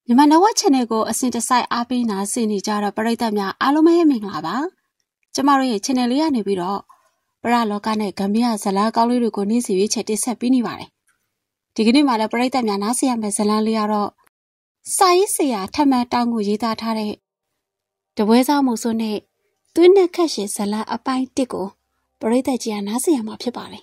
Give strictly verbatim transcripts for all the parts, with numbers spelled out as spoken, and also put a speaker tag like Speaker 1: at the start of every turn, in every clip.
Speaker 1: မြန်မာနဝချန်နယ်ကိုအစဉ်တစိုက်အားပေးနာဆင်နေကြတဲ့ပရိသတ်များအားလုံးပဲမင်္ဂလာပါကျမတို့ရဲ့ channel လေးကနေပြီးတော့ပရလောကနဲ့ဂမ်ဘီယာဇလန်းကောင်းလေးတွေကိုနေ့စဉ်ရွေးချယ်တင်ဆက်ပေးနေပါတယ်ဒီကနေ့မှာလည်းပရိသတ်များနားဆင်ရမယ့်ဇလန်းလေးကတော့စာရေးဆရာထမှန်တောင်းကိုရေးသားထားတဲ့တပွဲစားမှုစွန်းနဲ့သွင်းနဲ့ခက်ရှင်ဇလန်းအပိုင်းတစ်ကိုပရိသတ်ကြီးကနားဆင်ရမှာဖြစ်ပါတယ်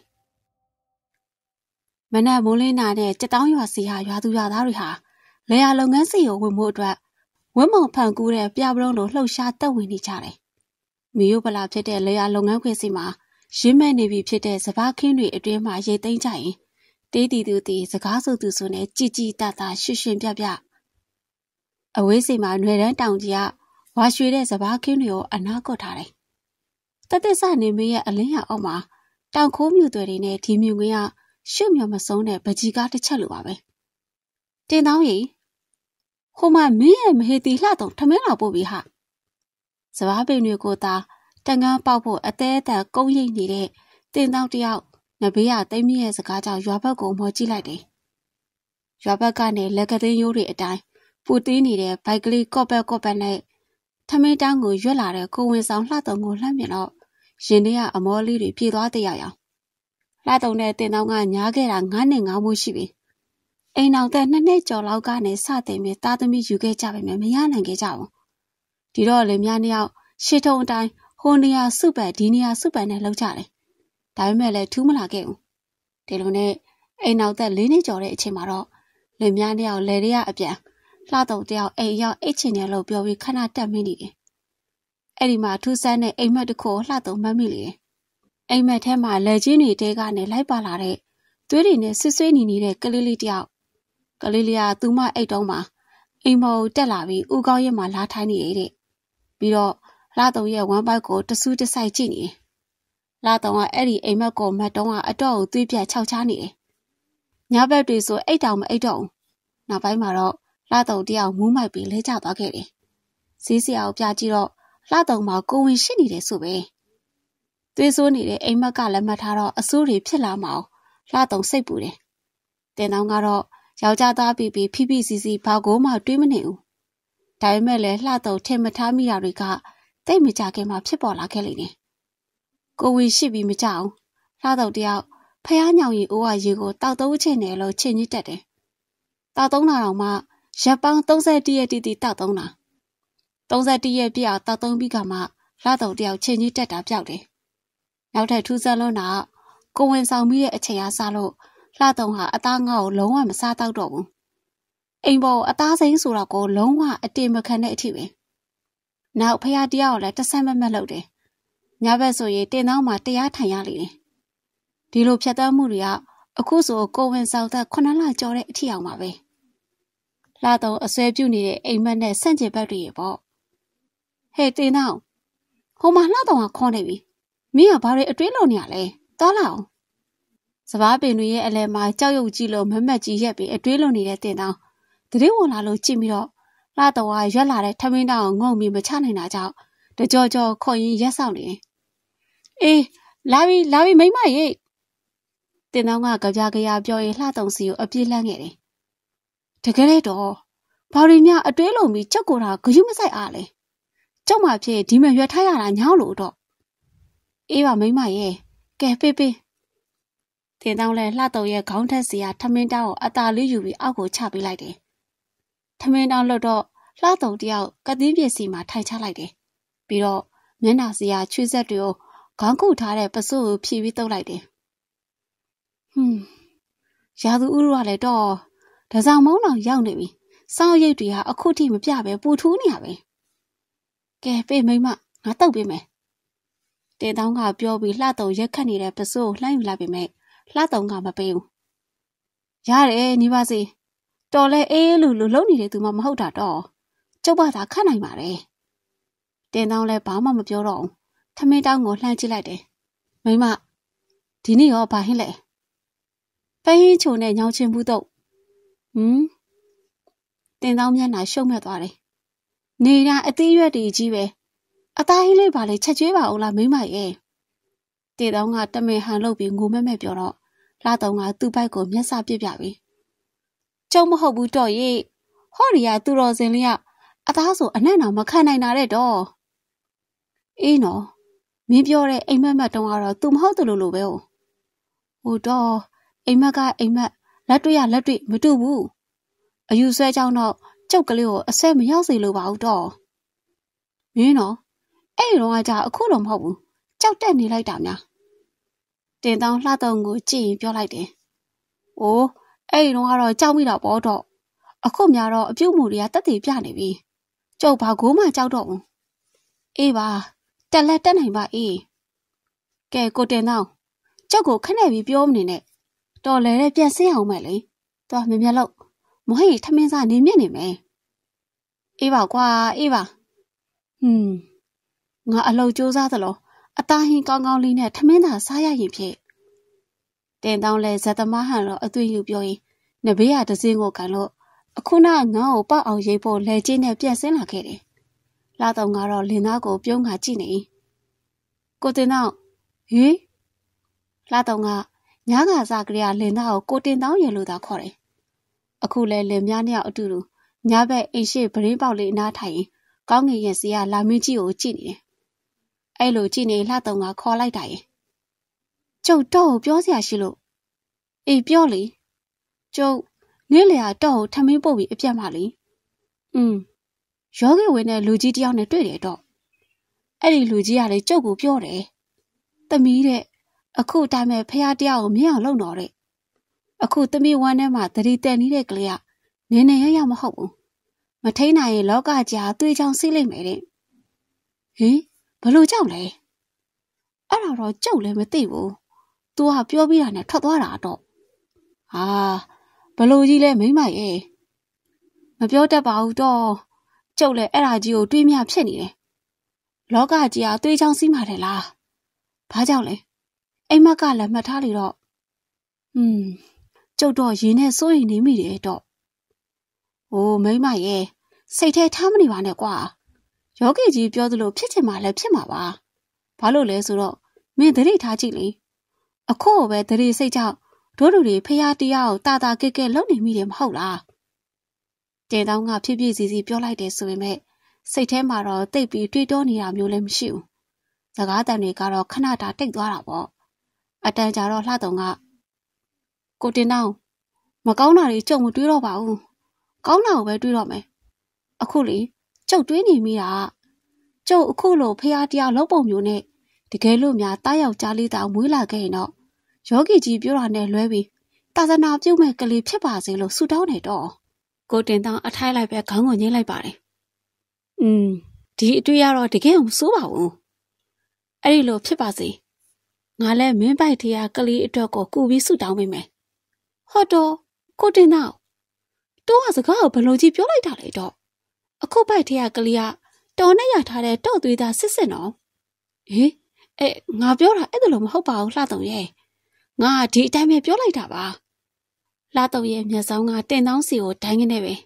Speaker 1: မနက်မိုးလင်းနာတဲ့ကြက်တောင်းရွာစီဟာရွာသူရွာသားတွေဟာလေယာလုပ်ငန်းစီကိုဝင်မှုအတွက်ဝင်းမုံဖန်ကူးတဲ့ပြပလုံးလိုလှုပ်ရှားတက်ဝင်နေကြတယ်။မီယိုပလာဖြစ်တဲ့လေယာလုပ်ငန်းခွင်စီမှာရင်းမဲ့နေပြီဖြစ်တဲ့စပားခင်းတွေအတွင်းမှာရိတ်သိမ်းကြရင်တေးတီသူတီစကားဆိုသူဆိုနဲ့ကြည်ကြည်တတရှင်းရှင်းပြပြအဝေးစီမှာຫນွေတန်းတောင်ကြီးကဝါရွှေတဲ့စပားခင်းတွေကိုအနားကော့ထားတယ်။တသက်စနေမရဲ့အလင်းရအောက်မှာတောင်ခိုးမြူတွေတွေနဲ့ဒီမြူငင်းကရှုမြုံမဆုံးတဲ့ပကြီးကားတစ်ချက်လိုပါပဲ။တင်တောင်းရီဟိုမှာမင်းရဲ့မဟေတီလှတော့ထမင်းလာပို့ပြီဟာစပားပင်တွေကိုသာတန်ကန်းပေါက်ဖို့အသေးအတန်ကုန်းရိပ်နေတဲ့တင်တောင်းတယောက်နဘေးရသိမ့်မြရဲ့စကားကြောင့်ရွာဘက်ကိုမော်ကြည့်လိုက်တယ်ရွာဘက်ကနေလက်ကသိန်းရိုးတွေအတိုင်းပူတင်းနေတဲ့ဘိုက်ကလေးကော့ပက်ကော့ပက်နဲ့ထမင်းတန်းကိုရွက်လာတဲ့ကိုဝင်ဆောင်လှတုံကိုလှမ်းမြင်တော့ရင်ထဲကအမောလေးတွေပြေသွားတဲ့ရအောင်လှတုံနဲ့တင်တောင်းကညားခဲ့တာငါးနှစ်ငါးမိုးရှိပြီအိမ်အောင်တဲ့နှစ်နှစ်ကျော်လောက်ကနေစတင်ပြီးသားသမီးယူခဲ့ကြပါမယ်မရနိုင်ခဲ့ကြဘူးဒီတော့လေများနှစ်ယောက်ရှေ့ထုံအတိုင်းဟိုနေရာစုပတ်ဒီနေရာစုပတ်နဲ့လောက်ကြတယ်ဒါပေမဲ့လည်းထူးမလာခဲ့ဘူးဒီလိုနဲ့အိမ်အောင်တဲ့လေးနှစ်ကျော်တဲ့အချိန်မှာတော့လေများနှစ်ယောက်လေတွေကအပြန်လှတုံတယောက်အိမ်ရောက်အိတ်ချင်တယ်လို့ပြောပြီးခဏတက်မင်းနေတယ်အဲ့ဒီမှာထူးဆန်းတဲ့အိမ်မက်တစ်ခုလှတုံမှတ်မိလေတယ်အိမ်မက်ထဲမှာလက်ချင်းတွေတဲကနေလိုက်ပါလာတဲ့သွေးတွေနဲ့ဆွဆွေးနေနေတဲ့ကလေးလေးတယောက်ကလေးလေးကသူမအိတ်တုံးမှာအိမ်မော်တက်လာပြီးဥကောင်းရက်မှာလာထိုင်းနေတယ်တဲ့ပြီးတော့လာတုံရဲ့ဝမ်းပိုက်ကိုတဆူးတဆိုင်ကြည့်နေတယ်လာတုံကအဲ့ဒီအိမ်မက်ကိုမတ်တုံးကအတော့ကိုသွေးပြတ်ခြောက်ချားနေတယ်ညဘက်တွေဆိုအိတ်တောင်မအိတ်တော့ဘူးနောက်ပိုင်းမှာတော့လာတုံတယောက်မူးမိုက်ပြီးလဲကျသွားခဲ့တယ်ဈေးစရာကိုပြကြည့်တော့လာတုံမှာကိုဝင်ရှိနေတယ်ဆိုပဲသွေးဆိုးနေတဲ့အိမ်မက်ကလည်းမှတ်ထားတော့အဆိုးတွေဖြစ်လာမအောင်လာတုံစိတ်ပူတယ်တင်တောင်ကတော့ယောက်ျားသားပြီးပြီးဖိဖိစီစီဘာကိုမှတွေးမနေဘူးဒါပေမဲ့လည်းလှတော့ထင်မထားမိတာတွေကတိတ်မကြခင်မှာဖြစ်ပေါ်လာခဲ့လိမ့်မယ်ကိုဝီရှိပြီးမကြအောင်လှတော့တယောက်ဖျားညောင်ရီအိုးဝရေကိုတောက်သုံးချင်တယ်လို့ချင်းကြီးတက်တယ်တောက်သုံးတာတော့မှရပ်ပေါင်းသုံးဆယ်တရက်တီတီတောက်သုံးတာသုံးဆယ်တရက်ပြည့်အောင်တောက်သုံးပြီးကမှလှတော့တယောက်ချင်းကြီးတက်တာပြောက်တယ်နောက်ထပ်ထူးဆန်းလွန်းတာကိုဝင်ဆောင်ပြီးတဲ့အချိန်အားစလို့လှတုံဟာအသားငါ့ကိုလုံးဝမစားတော့တော့ဘူးအိမ်ပေါ်အသားစိမ်းဆိုတော့ကိုလုံးဝအတေမခံတဲ့အထိပဲနောက်ဖယားတရားကိုလည်းတဆတ်မမက်လုပ်တယ်ညဘက်ဆိုရင်တင်တောင်းမှာတရားထိုင်ရလိမ့်တယ်ဒီလိုဖြတ်သန်းမှုတွေကအခုဆိုကိုဝင်ဆောင်သက်ခုနှစ်လကျော်တဲ့အထိအောင်ပါပဲလှတုံအစွဲပြုတ်နေတဲ့အိမ်မက်နဲ့ဆန့်ကျင်ဘက်တွေရေပေါ့ဟဲ့တင်တောင်းဟိုမှာလှတုံကခေါ်နေပြီမင်းကဘာတွေအတွေးလုံနေရလဲသွားလာအောင်စပားပင်တွေရဲ့အလဲမှာကြောက်ရွံ့ကြည့်လို့မမက်ကြီးရက်ပြီးအတွေးလုံနေတဲ့တင်တောင်းတတိဝင်လာလို့ကြည့်ပြီးတော့လှတော်ကရွက်လာတဲ့ထမင်းတောင်ငုံပြီးမချနိုင်တာကြောင့်တကြောကြောခေါ်ရင်ရက်ဆောင်နေအေးလာပြီလာပြီမိမရေတင်တောင်းကကြပြကြရပြောရင်လှတုံစီကိုအပြည့်လှမ်းခဲ့တယ်တကယ်လေတော့ဘာတွေများအတွေးလုံပြီးကြောက်ကိုတာဂယုမဆိုင်အားလေကြောက်မှဖြစ်ဒီမရွက်ထားရတာညောင်းလို့တော့အေးပါမိမရေကဲပေးပေးတင်တောင်းလဲလှတုံရဲ့ခေါင်းထက်စီကထမင်းတောင်းကိုအသာလေးယူပြီးအောက်ကိုချပေးလိုက်တယ်။ထမင်းတောင်းလွတ်တော့လှတုံတယောက်ကသင်းပြစီမှာထိုင်ချလိုက်တယ်။ပြီးတော့မျက်နှာစီကချွေးဆက်တွေကိုခေါင်းကုထားတဲ့ပစိုးကိုဖြီးပြီးတုပ်လိုက်တယ်။ဟွန်းရာသူဥရကလည်းတော့ဒဇောင်မုံလောင်ရောက်နေပြီ။စောင်းရိပ်တွေကအခုထိမပြပဲပူထူးနေရပဲ။ကဲပေးမိမငါတုပ်ပေးမယ်။တင်တောင်းကပြောပြီးလှတုံရက်ခတ်နေတဲ့ပစိုးကိုလှမ်းယူလိုက်ပေမဲ့လှတုံကမပေးဘူးရတယ်နေပါစေတော်လဲအေးလူလူလုံနေတဲ့သူမှမဟုတ်တာတော့ကျုပ်ဘာသာခတ်နိုင်ပါတယ်တင်တောင်းလဲဘာမှမပြောတော့ဘူးထမင်းတောင်းကိုလှမ်းကြည့်လိုက်တယ်မိမဒီနေ့ရောဘာဟင်းလဲပဟင်းချုံနဲ့ညောင်ချင်းဘူးတော့ဟမ်တင်တောင်းမျက်နှာရှုံ့မြတ်သွားတယ်နေကအသေးရွက်တွေကြီးပဲအသားဟင်းလေးပါလေချက်ကျွေးပါဦးလားမိမရဲ့တေတောင်းကတမင်ဟန်လုပ်ပြီးငိုမဲ့မဲ့ပြောတော့လှတုံကသူ့ဘိုက်ကိုမျက်စာပြစ်ပြပြီကျုံမဟုတ်ဘူးတော့ရေဟောရီယာသူတော်စင်လေးကအသားဆိုအနက်တော်မခံနိုင်တာတဲ့တော့အေးနော်မင်းပြောတဲ့အိမ်မက်မက်တုံးကတော့သူမဟုတ်တယ်လို့လို့ပဲဟိုတော့အိမ်မက်ကအိမ်မက်လက်တွေ့ရလက်တွေ့မတူဘူးအယူဆွဲကြောင်းတော့ကျုပ်ကလေးကိုအဆက်မရောက်စေလို့ပါဘူးတော့မင်းနော်အဲ့ဒီတော့ကကြာအခုတော့မဟုတ်ဘူးကြောက်တက်နေလိုက်တာများတင်တောင်းလှတော့ကိုကြည့်ရင်ပြောလိုက်တယ်။အိုးအဲ့ဒီတော့ကတော့ကြောက်မိတာပေါ့တော့အခုများတော့အပြုတ်မှုတွေကတက်တည်ပြနေပြီ။ကျုပ်ဘာကိုမှကြောက်တော့ဘူး။အေးပါတက်လက်တက်နိုင်ပါအေး။ကဲကိုတင်တောင်းကျုပ်ကိုခနဲ့ပြီးပြောမနေနဲ့တော်လဲတဲ့ပြန်ဆင်းအောင်မယ်လေ။တော်မြင်မြတ်လို့မဟိထမင်းစားနေမြင့်နေမယ်။အေးပါကွာအေးပါ။ဟွန်းငါအလုပ်ကြိုးစားသလိုအသားဟင်းကောင်းကောင်းလေးနဲ့ထမင်းသာစားရရင်ဖြစ်တင်တောင်းလဲဇက်သမားဟန်တော့အသွေးယူပြောရင်နဘေးရတစင်းကိုကန်လို့အခုနငါ့ကိုပောက်အောင်ရိပ်ဖို့လဲကျင်းနဲ့ပြန်ဆင်းလာခဲ့တယ်လာတော့ငါတော့လင်သားကိုပြုံးခါကြည့်နေကိုတင်တောင်းဟေးလာတော့ငါညားကစားကလေးကလင်သားကိုကိုတင်တောင်းရလို့သာခေါ်တယ်အခုလဲလင်များနှစ်ယောက်အတူတူညာဘက်အိမ်ရှိပရင်းပေါက်လေးအနားထိုင်ရင်ကောင်းငင်ရဲ့စီကလာမင်းကြီးကိုကြည့်နေတယ်အဲ့လိုကြည့်နေလှတော့ငါခေါ်လိုက်တာရင်ကျုပ်တော့ကိုပြောစရာရှိလို့အေးပြောလေကျုပ်နေ့လေတော့ကိုထမင်းပုတ်ပြီးအပြတ်မှလေอืมယောဂီဝင်တဲ့လူကြီးတယောက်နဲ့တွေ့တယ်တော့အဲ့ဒီလူကြီးကလေကျုပ်ကိုပြောတယ်သမီးတဲ့အခုတိုင်းမဲ့ဖះတရားကိုမြင်အောင်လုပ်တော့တဲ့အခုသမီးဝမ်းထဲမှာတတိတက်နေတဲ့ကလေးကနင်းနေရရမဟုတ်ဘူးမထိန်နိုင်ရင်လောကကြီးအသွေးချောင်းစီးလိုက်မယ်တဲ့ဟင်ဘလို့ကြောက်လဲအဲ့ဒါတော့ကြောက်လည်းမသိဘူး။ तू ကပြောပြီးတာနဲ့ထွက်သွားတာတော့။ဟာဘလို့ကြီးလဲမိမရဲ့မပြောတတ်ပါဘူးတော့။ကျုပ်လည်းအဲ့ဒါကြီးကိုတွေးမြဖြစ်နေတယ်။လောကကြီးကသွေးချောင်းစီးမှတယ်လား။ဘာကြောင့်လဲ။အိမ်မက်ကလည်းမှတ်ထားလေတော့။ဟွန်းကျုပ်တော့ရင်နဲ့စိုးရိမ်နေမိတယ်တော့။အိုးမိမရဲ့စိတ်ထဲထားမနေပါနဲ့ကွာ။ယောဂီကြီးပြောသလိုဖြစ်ချင်မှလည်းဖြစ်မှာပါ။ဘာလို့လဲဆိုတော့မင်းသတိထားကြည့်လေအခုပဲသတိစိတ်ကြောင့်တို့တို့တွေဖះတရားကိုတာတာကဲကဲလုပ်နေမိတယ်မဟုတ်လားတင်တောင်းကဖြည်းဖြည်းစီစီပြောလိုက်တယ်ဆိုပေမဲ့စိတ်ထဲမှာတော့တိတ်ပြီးတွေးတောနေတာမျိုးလည်းမရှိဘူးစကားတန်တွေကတော့ခဏတာတိတ်သွားတာပေါ့အတန်ကြာတော့လှတုံကကိုတင်တောင်းမကောင်းတာတွေကြုံမတွေးတော့ပါဘူးကောင်းတာကိုပဲတွေးတော့မယ်အခုလေကျုပ်တွေးနေမိတာကျုပ်အခုလိုဖះတရားလုပ်ပုံမျိုးနဲ့တကယ်လို့များတားယောက်ကြားလေးတောင်မွေးလာခဲ့ရင်တော့ယောဂီကြီးပြောတာနဲ့လွဲပြီးသာသနာပြုမဲ့ကလေးဖြစ်ပါစေလို့ဆုတောင်းနေတော့ကိုတင်တောင်းအထိုက်လိုက်ပဲခေါင်းကိုညှိလိုက်ပါတယ်။อืมဒီအတွေ့ရတော့တကယ်မစိုးပါဘူး။အဲ့ဒီလိုဖြစ်ပါစေ။ငါလည်းမင်းပိုက်ထရကလေးအတွက်ကိုကူပြီးဆုတောင်းပေးမယ်။ဟောတော့ကိုတင်တောင်းတော့စကားကိုဘလို့ကြီးပြောလိုက်တာလေတော့အခုပိုက်ထရကလေးကတော်နဲ့ရထားတဲ့တော့သွေးသားစစ်စစ်နော်။ဟေးအဲငါပြောတာအဲ့ဒါလို့မဟုတ်ပါဘူးလှတုံရဲ့ငါဒီအတိုင်းပဲပြောလိုက်တာပါလှတုံရဲ့မျက်စောင်းကတင်တောင်းစီကိုဒိုင်းကနေပဲ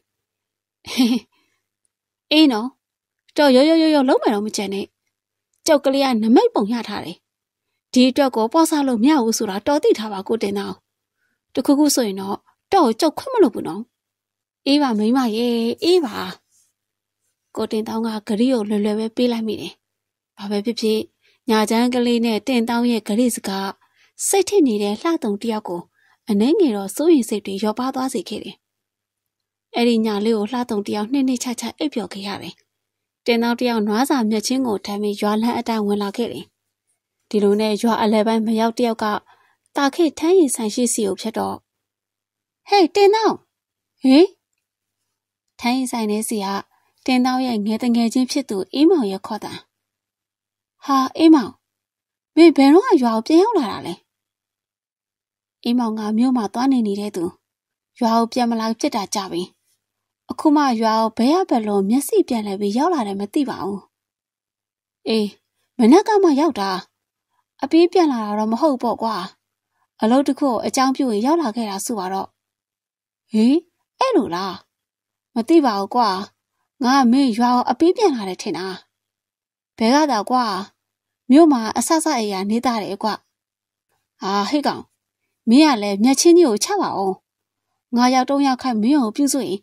Speaker 1: အေးနော်တော့ရောရောရောရောလုံးမယ်တော့မကြံနဲ့ကြောက်ကလေးကနမိတ်ပုံရထားတယ်ဒီအတွက်ကိုပေါ့ဆလို့မရဘူးဆိုတာတော်သိထားပါကိုတင်တောင်းတခုခုဆိုရင်တော့တော့ကြောက်ခွင့်မလို့ဘူးနော်အေးပါမိမရဲ့အေးပါကိုတင်တောင်းကဂရီကိုလွယ်လွယ်ပဲပေးလိုက်မိတယ်ဘာပဲဖြစ်ဖြစ်ညာချမ်းကလေးနဲ့တင်တောင်းရဲ့ဂရိစကားစိတ်ထစ်နေတဲ့လှတုံတယောက်ကိုအနှဲငယ်တော့စိုးရင်စိတ်တွေရောပါသွားစေခဲ့တယ်။အဲ့ဒီညာလေးကိုလှတုံတယောက်နှိမ့်နှိမ့်ချချအိပ်ပျော်ခဲ့ရတယ်။တင်တောင်းတယောက်နွားစာမျက်ချင်းကိုထမ်းပြီးရွာလန်းအတိုင်းဝင်လာခဲ့တယ်။ဒီလိုနဲ့ရွာအလဲပိုင်းမရောက်တယောက်ကတာခိထမ်းရင်ဆိုင်ရှိစီကိုဖြစ်တော့ဟေးတင်တောင်းဟေးထမ်းရင်ဆိုင်နေစီကတင်တောင်းရဲ့ငယ်တငယ်ချင်းဖြစ်သူအေးမောင်ရဲ့ခေါ်တာဟာအေးမောင်မင်းဘယ်တော့ရွာကိုပြန်ရောက်လာတာလဲအေးမောင်ကမြို့မှာသွားနေနေတဲ့သူရွာကိုပြန်မလာဖြစ်တာကြပြီအခုမှရွာကိုဘဲရဘက်လုံးမျက်စိပြန်လဲပြီးရောက်လာတယ်မသိပါဘူးအေးမနက်ကမှရောက်တာအပြေးပြန်လာတာတော့မဟုတ်ပေါ့ကွာအလုပ်တစ်ခုကိုအကြောင်းပြုရင်ရောက်လာခဲ့တာဆိုတော့ဟေးအဲ့လိုလားမသိပါဘူးကွာငါမင်းရွာကိုအပြေးပြန်လာတယ်ထင်တာဘဲကတော့ကွာမြို့မှာအဆဆအရာနေသားတယ်ကွဟာဟိတ်ကောင်မင်းကလည်းမျက်ချင်းကြီးကိုချပါအောင်ငါရောက်တော့ရောက်ခိုက်မင်းကိုပြုစုရင်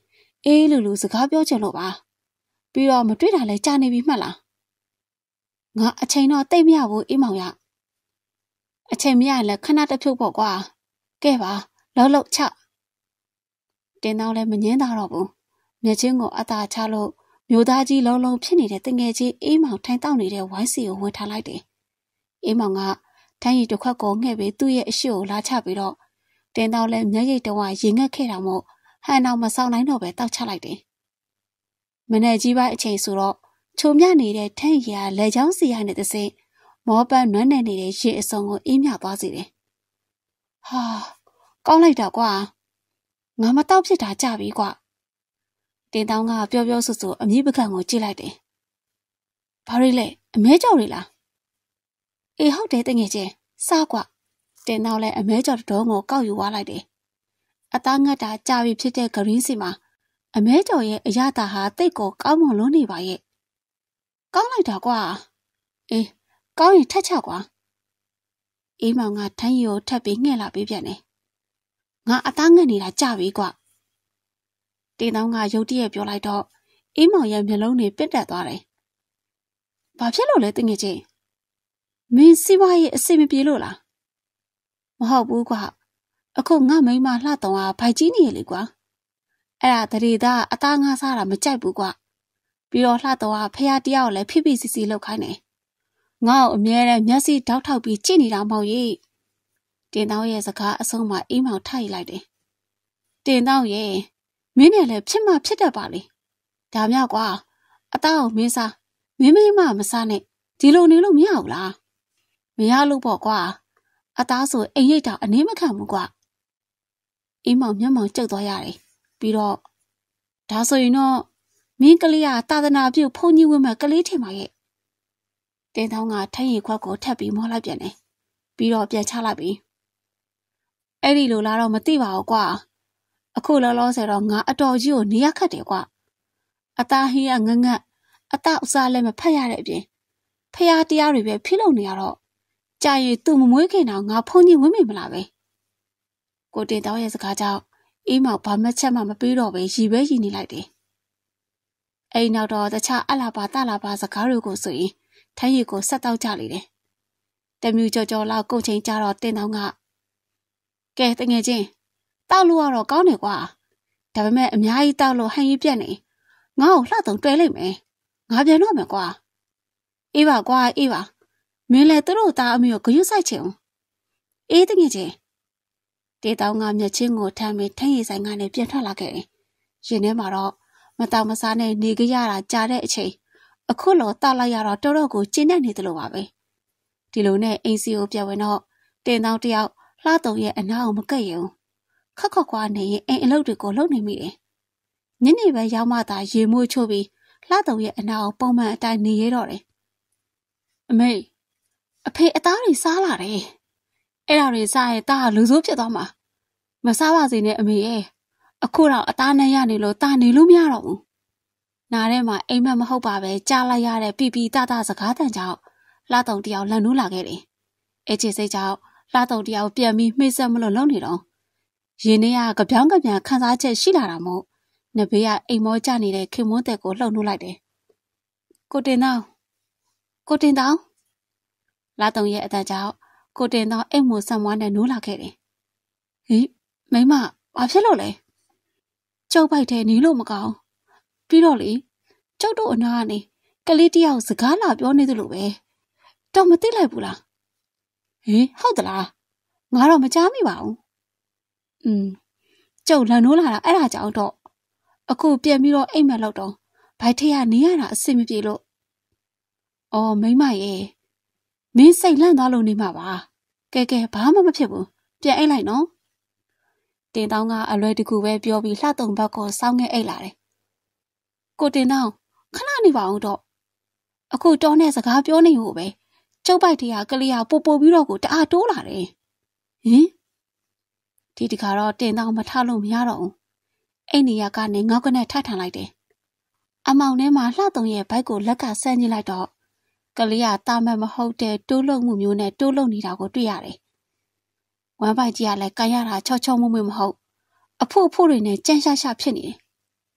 Speaker 1: အေးလူလူစကားပြောချင်လို့ပါပြီးတော့မတွေ့တာလဲကြာနေပြီမှတ်လားငါအချိန်တော့တိတ်မရဘူးအေးမောင်ရအချိန်မရရင်လည်းခဏတစ်ဖြုတ်ပေါ့ကွာကဲပါလောက်လောက်ချတင်တော့လဲမငင်းတာတော့ဘူးမျက်ချင်းကိုအသာချလို့မျိုးသားကြီးလုံးလုံးဖြစ်နေတဲ့တငယ်ချင်းအေးမောင်ထိုင်တောက်နေတဲ့ဝိုင်းစီကိုဝင်ထားလိုက်တယ်အေးမောင်ကထိုင်းရီတစ်ခွက်ကိုငှဲ့ပြီးသူ့ရဲ့အရှိကိုလာချပြီးတော့တင်တော့လဲမျက်ရည်တုံးကရင်ငက်ခဲ့တာမို့ဟန်အောင်မဆောင်နိုင်တော့ပဲတောက်ချလိုက်တယ်မနေ့ကြီးပိုင်းအချိန်ဆိုတော့ချုံမြနေတဲ့ထိုင်းရီကလက်ချောင်းစီရိုက်နေတဲ့စင်မောပန်းနွမ်းနယ်နေတဲ့ရေအစုံကိုအေးမြသွားစေတယ်ဟာကောင်းလိုက်တာကွာငါမတောက်ဖြစ်တာကြပြီကွာတင်တောင်းကပျော်ပျော်ဆူဆူအမြင့်ပကံကိုကြည့်လိုက်တယ်ဘာရီလဲအမဲကြော်တွေလားအေးဟုတ်တယ်တငယ်ချင်းစားကွာတင်တောင်းလဲအမဲကြော်တုံးကိုကောက်ယူသွားလိုက်တယ်အသားငတ်တာကြာပြီဖြစ်တဲ့ဂရင်းစီမှာအမဲကြော်ရဲ့အရသာဟာတိတ်ကိုကောင်းမွန်လုံးနေပါရဲ့ကောင်းလိုက်တာကွာအေးကောင်းရင်ထက်ချကွာအေးမောင်ကထိုင်းရီကိုထပ်ပြီးငှဲ့လာပြီးပြန်တယ်ငါအသားငတ်နေတာကြာပြီကွာတင်တောင်းကရုတ်တရက်ပြောလိုက်တော့အေးမောင်ရဲ့မျက်လုံးတွေပစ်တက်သွားတယ်။ဘာဖြစ်လို့လဲတငယ်ချင်းမင်းစီးပွားရေးအဆင်မပြေလို့လားမဟုတ်ဘူးကွာအခုငါမိမလှတောင်ကဘိုက်ကြီးနေရလေကွာအဲ့ဒါတရေသားအသားငါစားတာမကြိုက်ဘူးကွာပြီးတော့လှတောင်ကဖះတရားကိုလည်းဖိဖိစီစီလောက်ခိုင်းတယ်ငါ့ကိုအမြဲတမ်းမျက်စိတောက်ထောက်ပြီးကြည့်နေတာမဟုတ်ရဲ့တင်တောင်းရဲ့စကားအဆုံးမှာအေးမောင်ထိုက်လိုက်တယ်တင်တောင်းရဲ့မင်းနဲ့လည်းဖြစ်မှဖြစ်တတ်ပါလေဒါမြောက်ကွာအသားကိုမင်းစားမင်းမင်းမမစားနဲ့ဒီလိုနေလို့မရဘူးလားမရလို့ပေါ့ကွာအသားဆိုအိမ်ရိတ်တာအနေမခံဘူးကွာအေးမောင်မျက်မှောင်ကျုပ်သွားရတယ်ပြီးတော့ဒါဆိုရင်တော့မင်းကလေးကသာသနာပြုဖုန်ကြီးဝင်းမဲ့ကလေးထင်ပါရဲ့တင်းတောင်းကထိုင်းရီခွက်ကိုထပ်ပြီးမောလိုက်ပြန်တယ်ပြီးတော့ပြန်ချလိုက်ပြီးအဲ့ဒီလိုလားတော့မသိပါဘူးကွာအခုလောလောဆယ်တော့ငါအတော်ကြီးကိုနေရခတ်တယ်ကွာအသားဟင်းကငငတ်အသားဥစားလည်းမဖတ်ရတဲ့အပြင်ဖះတရားတွေပဲဖိလုပ်နေရတော့ကြာရင်သူ့မမွေးခင်တော့ငါဖုန်ကြီးဝင်းမိမလားပဲကိုတင်တောင်းရဲ့စကားကြောင့်အေးမောင်ဘာမှချက်မှမပြီးတော့ပဲရီပဲရီနေလိုက်တယ်အိမ်နောက်တော့တခြားအလာပါတလာပါစကားတွေကိုဆိုရင်ထိုင်းရီကိုဆက်တောက်ကြလေတယ်တမျိုးကြော်ကြော်လောက်ကုန်ချိန်ကြတော့တင်တောင်းကကဲတငယ်ချင်းတောက်လို့ရတော့ကောင်းတယ်ကွာဒါပေမဲ့အများကြီးတောက်လို့ဟန်ရီပြက်နေငါ့ကိုလှတုံတွေ့လိုက်မယ်ငါပြန်တော့မယ်ကွာအေးပါကွာအေးပါမင်းလည်းသူတို့သားအမေကိုဂရုစိုက်ချင်အောင်အေးတငယ်ချင်းတေတောင်းကမျက်ချင်းကိုထမ်းပြီးထိုင်းရီဆိုင်ကနေပြန်ထွက်လာခဲ့တယ်ရင်ထဲမှာတော့မတောင်မစားနဲ့နေကြရတာကြာတဲ့အချိန်အခုလောတောက်လိုက်ရတော့တော်တော်ကိုကျဉ်နေနေသလိုပါပဲဒီလိုနဲ့အိမ်စီကိုပြန်ဝင်တော့တင်တောင်းတယောက်လှတုံရဲ့အနာကိုမကက်ရုံခက်ခက်ကွာနေရင်အိမ်အလုပ်တွေကိုလုပ်နေမိတယ်ညနေပဲရောက်မှသာရေမိုးချိုးပြီးလှတုံရဲ့အနာကိုပုံမှန်အတိုင်းနေရတော့တယ်အမေအဖေအသားတွေစားလာတယ်အဲ့ဒါတွေစားရင်တားလူဆိုးဖြစ်သွားမှာမစားပါစေနဲ့အမေရဲ့အခုတော့အသားနဲ့ရနေလို့တာနေလို့မရတော့ဘူးနားထဲမှာအိမ်မက်မဟုတ်ပါပဲကြားလိုက်ရတဲ့ပြပြတတစကားတန်ကြောင့်လှတုံတယောက်လန့်နိုးလာခဲ့တယ်အဲ့ချစ်စိတ်ကြောင့်လှတုံတယောက်ပြန်ပြီးမှိတ်ဆက်မလို့လုံနေတော့ရင်ထဲကကြပြောင်းကြပြန်ခန်းစားချက်ရှိလာတာမို့နဘေးကအိမ်မောကျနေတဲ့ခင်မွန်းတဲ့ကိုလှုပ်နှိုးလိုက်တယ်ကိုတင်တောင်းကိုတင်တောင်းလှတုံရဲ့အတန်ကြောင့်ကိုတင်တောင်းအိမ်မို့ဆံမွားနဲ့နိုးလာခဲ့တယ်ဟိမိမဘာဖြစ်လို့လဲကျုပ်ပိုက်တဲ့နေလို့မကောင်းပြီးတော့လေကျုပ်တို့အနာကနေကလေးတယောက်စကားလာပြောနေသလိုပဲတော့မသိလိုက်ဘူးလားဟင်ဟုတ်သလားငါတော့မကြားမိပါဘူးอืมကျုပ်လန်နိုးလာတာအဲ့ဒါကြောင့်တော့အခုပြန်ပြီးတော့အိမ်မက်လောက်တော့ဘိုက်ထက်ကနေရတာအဆင်မပြေလို့အော်မိမရဲ့မင်းစိတ်လန့်သွားလို့နေမှာပါကဲကဲဘာမှမဖြစ်ဘူးပြန်အိတ်လိုက်နော်တင်တောင်းကအလွယ်တကူပဲပြောပြီးလှတုံဘက်ကိုစောင်းငဲအိတ်လာတယ်ကိုတင်တောင်းခဏနေပါအောင်တော့အခုတောနဲ့စကားပြောနေဖို့ပဲကျုပ်ပိုက်တရားကလေးကပို့ပို့ပြီးတော့ကိုတအားတိုးလာတယ်ဟင်ဒီတခါတော့တင်တောင်းမထလို့မရတော့ဘူးအိမ်နေရကနေငေါက်ကနေထထန်လိုက်တယ်အမောင်ထဲမှာလှတုံရဲ့ဘိုက်ကိုလက်ကဆန်းကြည့်လိုက်တော့ကလေးကတာမတ်မဟုတ်တဲ့တိုးလုံမှုမျိုးနဲ့တိုးလုံနေတာကိုတွေ့ရတယ်ဝမ်းပိုက်ကြီးကလည်းကန်ရတာချောချောမွေ့မွေ့မဟုတ်အဖို့အဖို့တွေနဲ့ကြမ်းရှာရှာဖြစ်နေတယ်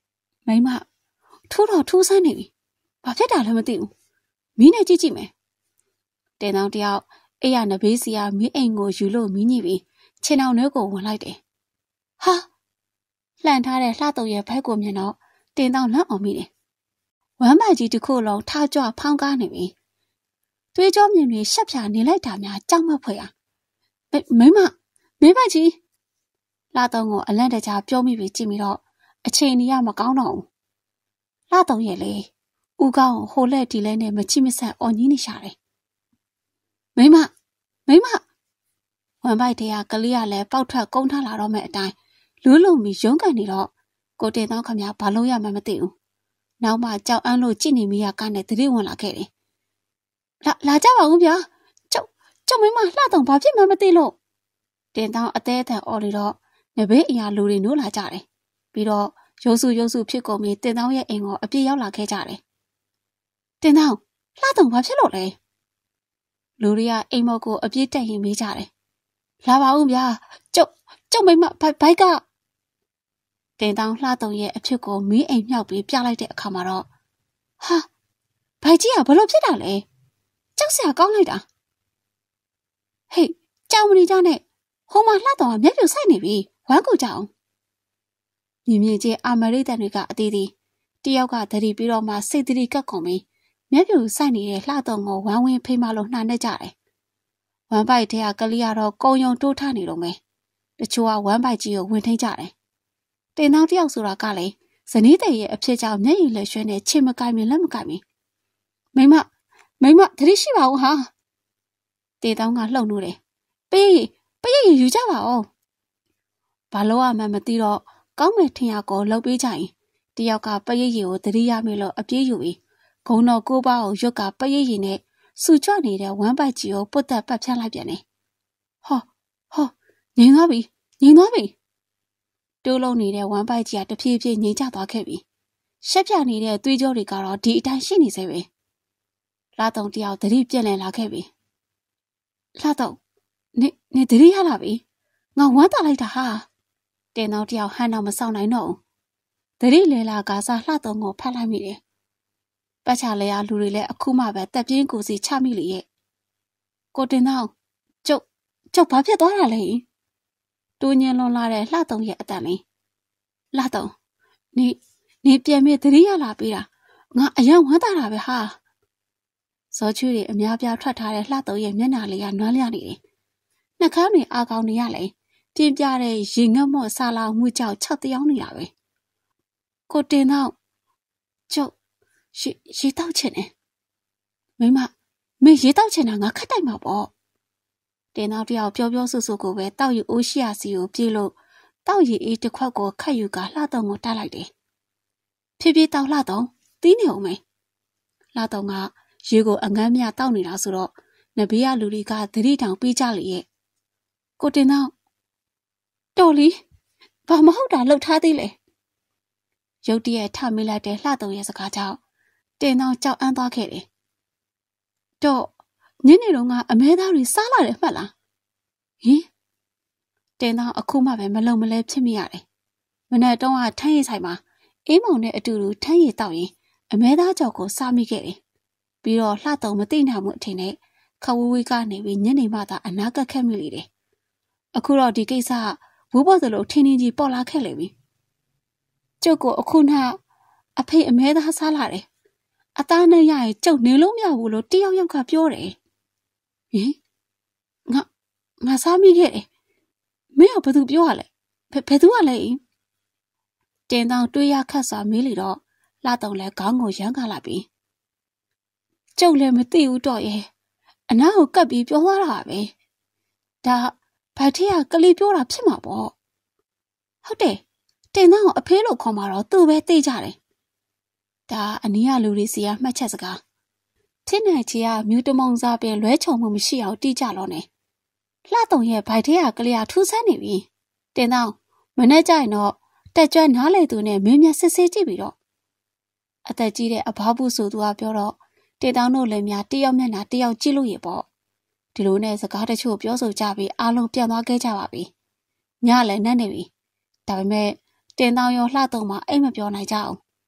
Speaker 1: မိမထိုးတော့ထိုးဆန်းနေပြီဘာဖြစ်တာလဲမသိဘူးမီးနဲ့ကြည့်ကြည့်မယ်တင်တောင်တယောက်အိယာနဘေးစီယာမီးအိမ်ကိုယူလို့မီးညိပြီးခြေနှောင်နှဲကိုဝင်လိုက်တယ်ဟာလှန်ထားတဲ့လှတုံရဲ့ဘက်ကိုမြင်တော့တင်တောင်လန့်အောင်မိတယ်ဝမ်းပိုက်ကြီးတစ်ခုလုံးထားကြွဖောင်းကားနေပြီသွေးကြောမြင်ပြီးရှက်ဖြာနေလိုက်တာများကြောက်မက်ဖွယ်อ่ะမိမမိမကြီးလှတုံကိုအလန့်တကြားပြောမိပြီးကြည့်ပြီးတော့အချိန်ကြီးကမကောင်းတော့ဘူးလှတုံရဲ့လေဦးကောင်းဟိုလက်ဒီလဲနဲ့မချိမဆက်အော်ညင်းနေရှာတယ်မိမမိမဝမ်းပိုက်တရားကလေးကလည်းပေါက်ထွက်ကုန်းထားလာတော့မဲ့အတိုင်းလူးလုံးပြီးရုန်းကန်နေတော့ကိုတင်တောင်းခမဘာလို့ရမှမသိဘူးနောက်မှကြောက်အန်းလို့ကြည့်နေမိရကနဲ့တတိဝင်လာခဲ့တယ်လာလာကြပါဦးဗျာကျုပ်ကျုပ်မိမလှတုံဘာဖြစ်မှမသိလို့တင်တောင်းအသေးအံအော်လေတော့နဘေးအရာလူတွေနိုးလာကြတယ်ပြီးတော့ရုပ်စုရုပ်စုဖြစ်ကုန်ပြီးတင်တောင်းရဲ့အိမ်ကိုအပြည့်ရောက်လာခဲ့ကြတယ်တင်တောင်းလှတုံဘာဖြစ်လို့လဲလူတွေကအိမ်မော်ကိုအပြည့်တက်ရင်မေးကြတယ်လာပါဦးဗျာကျုပ်ကျုပ်မိမဘိုက်ကတင်တောင်းလှတုံရဲ့အဖြစ်ကိုမီးအိမ်မြောက်ပြီးပြလိုက်တဲ့အခါမှာတော့ဟာဘိုက်ကြီးကဘလို့ဖြစ်တာလဲကြောက်စရာကောင်းလိုက်တာဟေးကြောင်မနေကြနဲ့ဟိုမှာလှတုံကမျက်ပြူဆိုင်နေပြီဝမ်းကိုကြအောင်မြင်မြင်ချင်းအာမရိတန်တွေကအသေးသေးတယောက်ကသတိပြီးတော့မှစိတ်သတိကပ်ကုန်ပြီးမျက်ပြူဆိုင်နေတဲ့လှတုံကိုဝမ်းဝင်းဖိမလို့နှာနဲ့ကြတယ်ဝမ်းပိုက်ထဲကကလေးကတော့ကုံယုံတိုးထနေတော့မယ်တချို့ကဝမ်းပိုက်ကြီးကိုဝင်ထိန်ကြတယ်တင်တောင်းတယောက်ဆိုတာကလည်းဇနီးတဲ့ရဲ့အဖြစ်ကြောင့်မျက်ရည်လက်ရွှဲနဲ့ချစ်မကိုင်မလက်မကိုင်မမိမမိမသတိရှိပါဦးဟာတင်တောင်းကလှုပ်နိုးတယ်ပေးပေးရယူကြပါဦးဘာလို့အမှမသိတော့ကောင်းမဲ့ထင်ရကိုလှုပ်ပေးကြရင်တယောက်ကပရိတ်ရည်ကိုသတိရမယ်လို့အပြေးယူပြီးဂုံတော်ကိုပါကိုရွက်ကပရိတ်ရည်နဲ့စူကြွနေတဲ့ဝမ်းပိုက်ကြီးကိုပုတ်သက်ပတ်ဖြန်းလိုက်ပြန်တယ်ဟောဟောငြိမ်သွားပြီငြိမ်သွားပြီတိုးလုံးနေတဲ့ဝမ်းပိုက်ကြီးကတဖြည်းဖြည်းငြိမ်ကျသွားခဲ့ပြီရှက်ပြနေတဲ့သွေးကြောတွေကတော့ဒီအတိုင်းရှိနေသေးပဲလှတုံတယောက်သတိပြက်လည်လာခဲ့ပြီလှတုံနေနေသတိရလာပြီငါဝမ်းတာလိုက်တာဟာတင်တော့တယောက်ဟန်တော့မဆောင်နိုင်တော့ဘူးသတိလဲလာကစားလှတုံကိုဖတ်လိုက်မိတယ်ပတ်ချလဲရလူတွေလည်းအခုမှပဲတက်ပြင်းကိုစီချမိလေရဲ့ကိုတင်တော့ကျုပ်ကျုပ်ဘာဖြစ်သွားတာလဲတူညင်လွန်လာတဲ့လှတုံရဲ့အတန်လေးလှတုံနေနေပြန်မြဲသတိရလာပြီလားငါအယံဝမ်းတာတာပဲဟာဇောချွေတွေအများပြားထွက်ထားတဲ့လှတုံရဲ့မျက်နှာလေးကနွမ်းလျနေတယ်နှာခေါင်းတွေအာကောင်နေရလေပြင်းပြတဲ့ရေငတ်မော့ဆာလောင်မှုကြောင့်၆တယောက်နေတာပဲကိုတင်တော့ကျုပ်ရေရေတောက်ချင်တယ်မိမမင်းရေတောက်ချင်တာငါခတ်တိုက်မှာပေါ့တင်တော့တယောက်ပြောပြောဆိုဆိုကိုပဲတောက်ယူအိုးရှိရစီကိုပြေးလို့တောက်ရီအေးတစ်ခွက်ကိုခတ်ယူကလှတုံကိုတိုက်လိုက်တယ်ဖြည်းဖြည်းတောက်လှတုံတီးနေအောင်မယ်လှတုံကရေကိုအငမ်းမြတောက်နေတာဆိုတော့နဘေးကလူတွေကသတိတောင်ပေးကြလေရဲ့ကိုတင်တော့တော်လီဘာမဟုတ်တာလှုပ်ထားသေးလေရုတ်တရက်ထမိလိုက်တဲ့လှတုံရဲ့စကားကြောင့်တင်တော့ကြောက်အန်းသွားခဲ့တယ်တော့ညနေတုန်းကအမဲသားတွေစားလာတယ်မှတ်လားဟင်တင်တော့အခုမှပဲမလုံမလဲဖြစ်မိရတယ်မနေ့တုန်းကထမ်းရည်ဆိုင်မှာအေးမောင်နဲ့အတူတူထမ်းရည်တောက်ရင်အမဲသားကြောက်ကိုစားမိခဲ့တယ်ပြီးတော့လှတုံမသိနိုင်မှုအထင်နဲ့ခဝဝေးကနေပြီးညနေမှသာအနာကက်ခက်မိလေတယ်အခုတော့ဒီကိစ္စဝိုးပေါ်စလို့ထင်းထင်းကြီးပေါ်လာခဲ့လေပြီကျုပ်ကိုအခုနအဖေအမဲသားစားလာတယ်အသားနဲ့ရရင်ကျုပ်နေလို့မရဘူးလို့တယောက်ယောက်ကပြောတယ်ဟင်ငါငါစားမိခဲ့တယ်မင်းကဘာသူပြောရလဲဘယ်ဘယ်သူကလဲတင်တောင်တွေးရခတ်စွာမေးလေတော့လှတုံလဲခေါင်းကိုရမ်းကားလာပြီကျုပ်လည်းမသိဘူးတော့ရဲ့အနားကိုကပ်ပြီးပြောသွားတာပဲဒါဘိုက်ထက်ကကလေးပြောတာဖြစ်မှာပေါ့ဟုတ်တယ်တင်တောင်အဖေးလို့ခေါ်မှာတော့သူ့ပဲသိကြတယ်ဒါအနီးကလူတွေစီကမှတ်ချက်စကားထင်းနိုင်ချီကမြူတမုံစားပင်လွဲချုံမှုမရှိအောင်တိကြလို့နေလှတုံရဲ့ဘိုက်ထက်ကကလေးကထူးဆန်းနေပြီတင်တောင်မနေ့ကျရင်တော့တက်ကြွနားလေသူနဲ့မင်းမြစစ်ဆေးကြည့်ပြီးတော့အသက်ကြီးတဲ့အဘဘူးဆိုသူကပြောတော့တင်တောင်တို့လည်းများတယောက်မျက်နှာတယောက်ကြည့်လို့ရပေါ့ဒီလိုနဲ့စကားတချို့ပြောဆိုကြပြီးအားလုံးပြန်သွားခဲ့ကြပါပြီညလည်းနတ်နေပြီဒါပေမဲ့တင်တောင်ရောလှတုံမှအိတ်မပြောနိုင်ကြအောင်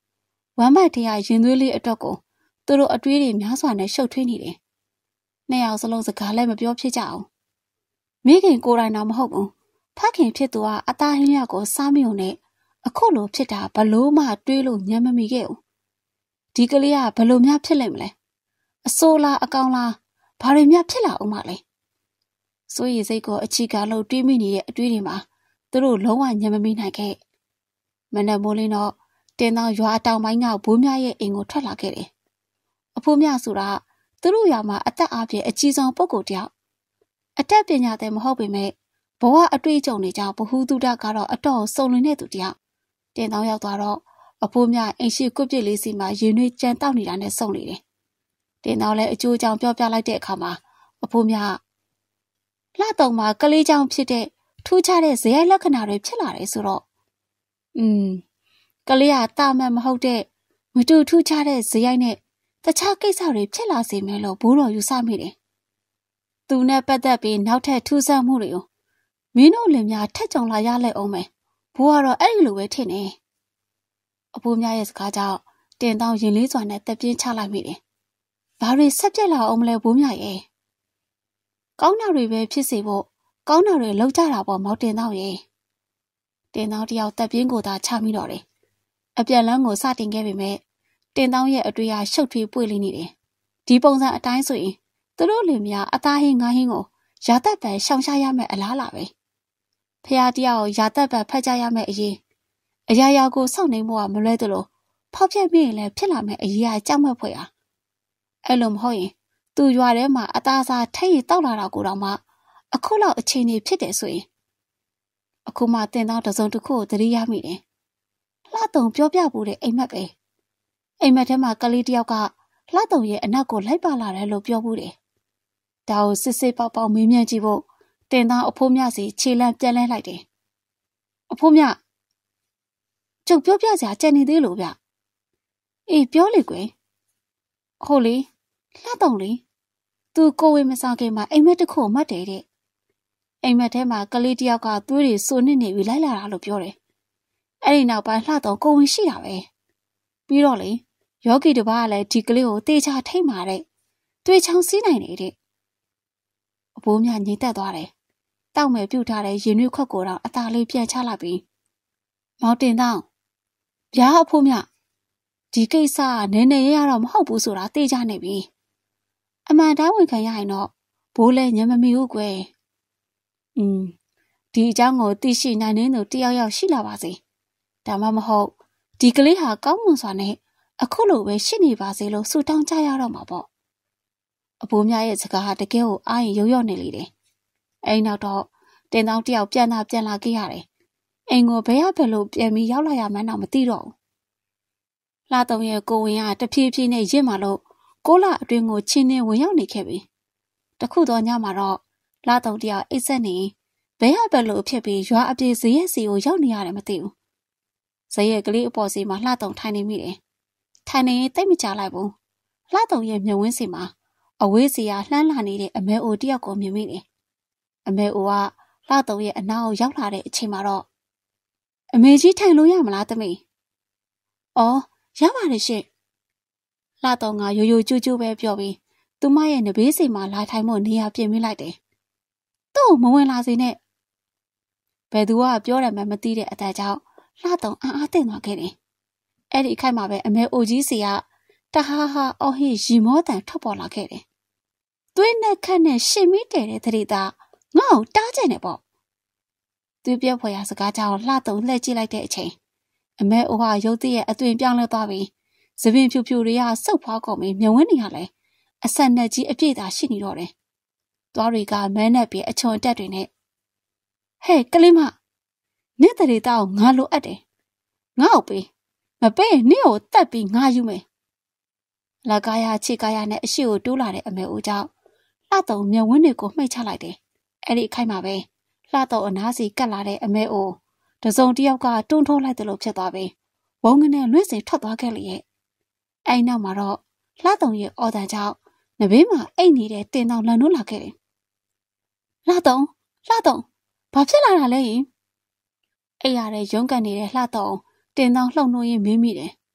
Speaker 1: ဝမ်းမိုက်တရားရင်သွေးလေးအတွက်ကိုသူတို့အတွေးတွေများစွာနဲ့ရှုပ်ထွေးနေတယ်။နှစ်ယောက်စလုံးစကားလည်းမပြောဖြစ်ကြအောင်။မိခင်ကိုယ်တိုင်တော့မဟုတ်ဘူး။ဖခင်ဖြစ်သူကအသားဟင်းရကိုစားမယုံနဲ့အခုလိုဖြစ်တာဘလို့မှတွေးလို့ညံမမိခဲ့ဘူး။ဒီကလေးကဘလို့များဖြစ်လိမ့်မလဲ။အဆိုးလားအကောင်လားဘာတွေများဖြစ်လာအောင်မလဲ။စိုးရိမ်စိတ်ကိုအချီကလို့တွေးမိနေတဲ့အတွေးတွေမှာသူတို့လုံးဝညံမမိနိုင်ခဲ့။မနက်မိုးလင်းတော့တင်သောရွာတောင်ပိုင်းကဘိုးမြရဲ့အိမ်ကိုထွက်လာခဲ့တယ်။အဖိုးမြဆိုတာသူတို့ရွာမှာအသက်အပြည့်အကြီးဆုံးပုဂ္ဂိုလ်တယောက်အတတ်ပညာသည်မဟုတ်ပေမဲ့ဘဝအတွေ့အကြုံတွေကြောင့်ဘ ഹു တုဒကတော့အတော့စုံလင်တဲ့သူတယောက်တင်သောရောက်သွားတော့အဖိုးမြအိမ်ရှိကွပ်ပစ်လေးစီမှာရင်နှွေးကြမ်းတောက်နေတာနဲ့စုံနေတယ်။တင်သောလည်းအကျိုးအကြောင်းပြောပြလိုက်တဲ့အခါမှာအဖိုးမြလှတုံမှာကလေးကြောင့်ဖြစ်တဲ့ထူးခြားတဲ့ဇယိုက်လက္ခဏာတွေဖြစ်လာတယ်ဆိုတော့อืมကလေးကတာမန်မဟုတ်တဲ့မတူထူးခြားတဲ့ဇယိုက်နဲ့တခြားကိစ္စတွေဖြစ်လာစေမယ်လို့ဘိုးတော်ယူဆမိတယ်။သူနဲ့ပတ်သက်ပြီးနောက်ထပ်ထူးဆန်းမှုတွေကိုမင်းတို့လင်များထက်ကြုံလာရလိုက်အောင်မယ်။ဘိုးကတော့အဲ့ဒီလိုပဲထင်နေ။အဖိုးများရဲ့စကားကြောင့်တင်တောင်းရင်လေးစွာနဲ့တက်ပြင်းချလိုက်မိတယ်။ဘာတွေဆက်ပြက်လာအောင်မလဲဘိုးမြရဲ့။ကောင်းတာတွေပဲဖြစ်စေဖို့ကောင်းတာတွေလောက်ကြတာပေါ့မောင်တင်တောင်းရဲ့။တင်တောင်းတယောက်တက်ပြင်းကိုသာချမိတော့တယ်။အပြန်လန်းကိုစတင်ခဲ့ပေမဲ့တင်တောင်းရဲ့အတွေ့အရှုပ်ထွေးပွေ့လိနေတယ်။ဒီပုံစံအတိုင်းဆိုရင်သူတို့လင်များအသားဟင်းငါးဟင်းကိုရာသက်ပံရှောင်ရှားရမယ်အလားလာပဲ။ဖះတရားကိုရာသက်ပံဖတ်ကြရမယ်အရေးအရာရာကိုစောင့်နေမှုကမလွဲသလိုဖောက်ပြက်မိရင်လည်းဖြစ်လာမယ်အရေးအကြောက်မဲ့ဖွယ်ဟာအဲ့လိုမဟုတ်ရင်သူရွာထဲမှာအသားစားထိတ်ရတောက်လာတာကိုတော့မှအခုလောက်အချိန်ကြီးဖြစ်တယ်ဆိုရင်အခုမှတင်တောင်းတစုံတစ်ခုကိုသတိရမိတယ်။လှတုံပြောပြဖို့တဲ့အိမ်မက်ပဲ။အိမ်မက်ထဲမှာကလေးတယောက်ကလှတုံရဲ့အနောက်ကိုလိုက်ပါလာတယ်လို့ပြောဘူးတယ်။ဒါကိုစစ်စစ်ပေါက်ပေါက်မေးမြန်းကြည့်ဖို့တင်တောင်းအဖိုးမြစီခြေလမ်းပြန်လဲလိုက်တယ်။အဖိုးမြကျုပ်ပြောပြစရာကြံနေသေးလို့ဗျ။အေးပြောလေကွယ်။ဟုတ်လေလှတုံလေသူကိုဝေမစားခင်မှာအိမ်မက်တစ်ခုမှတ်တယ်တဲ့။အိမ်မက်ထဲမှာကလေးတယောက်ကသွေးတွေစိုးနစ်နေပြီးလိုက်လာတာလို့ပြောတယ်။အဲ့ဒီနောက်ပိုင်းလှတုံကိုဝင်ရှိတာပဲ။ပြီးတော့လေယောဂီတစ်ပါးကလည်းဒီကလေးကိုတေချာထိတ်မာတဲ့တွေ့ချောင်းစီးနိုင်နေတဲ့။အဖိုးမြငိမ့်သက်သွားတယ်။တောက်မယ်ပြုတ်ထားတဲ့ရင်ရွက်ခွက်ကိုတော့အသာလေးပြန်ချလိုက်ပြီးမောင်တင်တောင်းဗျာအဖိုးမြဒီကိစ္စကနည်းနည်းရရတော့မဟုတ်ဘူးဆိုတာသိကြနေပြီ။အမှန်တိုင်းဝန်ခံရရင်တော့ဘိုးလည်းညံမမီဘူးကွယ်။อืมဒီအကြောင်းကိုသိရှိနိုင်တဲ့သူတယောက်ယောက်ရှိလာပါစေ။ဒါမှမဟုတ်ဒီကလေးဟာကောင်းမွန်စွာနဲ့အခုလိုပဲရှိနေပါစေလို့ဆုတောင်းကြရတော့မှာပေါ့။အဖိုးမြရဲ့စကားဟာတကယ်ကိုအားရင်ရုံရော့နေလေတယ်။အဲဒီနောက်တော့တင်တောင်းတယောက်ပြန်လာပြန်လာခဲ့ရတယ်။အိမ်ကိုဘယ်ရဘယ်လိုပြန်ပြီးရောက်လာရမှန်းတော့မသိတော့ဘူး။လှတုံရဲ့ကိုဝင်ကတဖြည်းဖြည်းနဲ့ရင့်မာလို့ကိုလအတွင်းကိုချင်းနဲ့ဝင်ရောက်နေခဲ့ပြီ။တခုတော့ညမှာတော့လှတုံတယောက်အိတ်ဆက်နေဘယ်ရဘယ်လိုဖြစ်ပြီးရွာအပြေဇရက်စီကိုရောက်နေရတယ်မသိဘူး။ဇရက်ကလေးအပေါ်စီမှာလှတုံထိုင်နေမိတယ်။ထိုင်နေရင်တိတ်မကြလိုက်ဘူး။လှတုံရဲ့မျက်ဝန်းစီမှာအဝေးစီကလှမ်းလာနေတဲ့အမဲအိုတယောက်ကိုမြင်မိတယ်။အမဲအိုကလှတုံရဲ့အနားကိုရောက်လာတဲ့အချိန်မှာတော့အမေကြီးထိုင်လို့ရမလားသမီး။အော်ရပါတယ်ရှင့်။လှတုံကရိုးရိုးကျူးကျူးပဲပြောပြီးသူမရဲ့နဘေးစီမှာလာထိုင်ဖို့နေရာပြင်မိလိုက်တယ်။သူ့ကိုမဝင်လာစေနဲ့။ဘယ်သူကပြောတယ်မှမသိတဲ့အတန်ကြောင့်လှတုံအံ့အားသင့်သွားခဲ့တယ်။အဲ့ဒီအခိုက်မှာပဲအမဲအိုကြီးစီကတဟားဟာအော်ဟစ်ရီမောတန်ထွက်ပေါ်လာခဲ့တယ်။သွေးနဲ့ခတ်နဲ့ရှင်မိတဲတဲ့သတိသားငါ့ကိုတားကြနေပေါ့။သူပြောဖွယ်ရစကားကြောင့်လှတုံလှည့်ကြည့်လိုက်တဲ့အချိန်အမဲအိုဟာရုတ်တရက်အသွင်ပြောင်းလဲသွားပြီးသပင်ဖြူဖြူတွေကစုပ်ဖွားကုန်ပြီးမြဝင်းနေရလဲအဆက်နဲ့ကြီးအပြည့်သာရှိနေတော့တယ်။သွားတွေကမဲနဲ့ပြီးအချွန်တက်တွေနဲ့ဟဲ့ကလေးမနေ့တရေတောက်ငါလိုအပ်တယ်။ငါ့ကိုပေးမပေးရင်နေ့ကိုတက်ပြီးငါယူမယ်။လက်ကားရခြေကားရနဲ့အရှိကိုတိုးလာတဲ့အမဲအိုကြောင့်လှတုံမြဝင်းတွေကိုမှိတ်ချလိုက်တယ်။အဲ့ဒီအခိုက်မှာပဲလှတုံအနားစီကတ်လာတဲ့အမဲအိုတစုံတယောက်ကတွန်းထိုးလိုက်တယ်လို့ဖြစ်သွားပြီးဝုန်းကနေလွင့်စင်ထွက်သွားခဲ့လေရဲ့။အဲ့နောက်မှာတော့လှတုံရဲ့အော်တန်ကြောင့်နဘေးမှာအိတ်နေတဲ့တင်တောင်လန်နိုးလာခဲ့တယ်။လှတုံလှတုံဘာဖြစ်လာတာလဲယင်။အိတ်ရတဲ့ရုံးကန်နေတဲ့လှတုံတင်တောင်လှုပ်နှိုးရင်းမင်းမိတယ်